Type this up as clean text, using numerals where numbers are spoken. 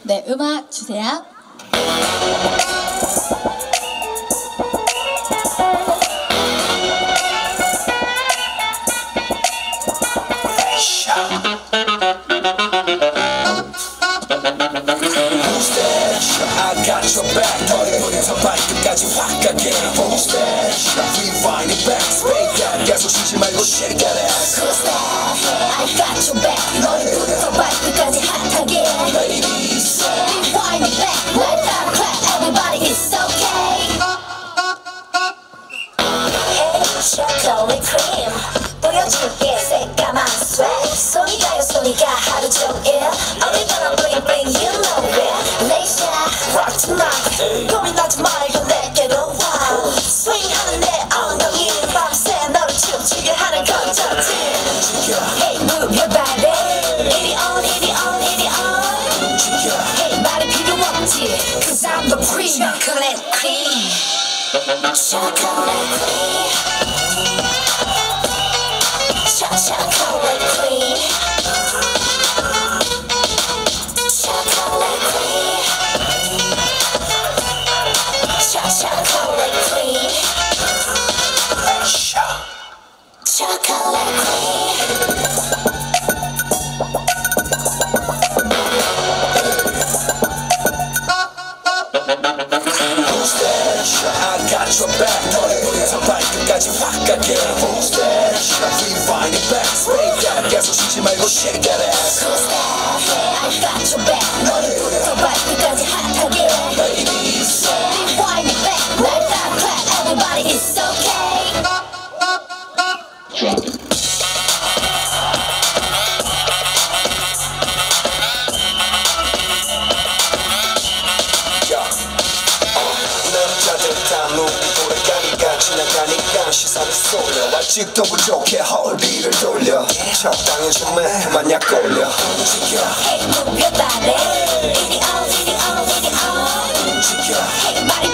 네, 음악 주세요. I got your back. 머리부터 발끝까지 확 가게. Rewind it back. Spade that. 계속 쉬지 말고 shake that ass. I got your back. 머리부터 발끝까지 핫하게. Ladies, Rewind it back. Let that clap. Everybody, it's okay. Hey, chocolate cream. 보여줄게 새까만 sweat. 손이 가요 손이가 하루 종일. 어디서나 bling bling you know it. Late rock tonight. 고민하지 말고 내게로 와. swing하는 내 엉덩이 밤새 너를 춤추게 하는 건전지. Hey move your body. 이리 on 이리 on 이리 on. Hey 말이 필요 없지. Cause I'm the queen. Chocolate queen. Chocolate queen. Chocolate queen. Chocolate queen. Chocolate queen. Chocolate queen. I got your back. 머리부터 발끝까지 확 가게. Rewind it back. Spade that. 계속 쉬지 말고 shake that ass. I got your back. 머리부터 발끝까지 핫하게. Ladies, Rewind it back. Let that clap. Everybody, it's okay. 남자들 다 눈이 돌아가니까 지나가니까 시선을 쏠려. 아직도 부족해 헐비를 돌려. 적당히 좀해 그만 약 올려. Hey, move your body. 이리 on, 이리 on, 이리 on. Hey, 말이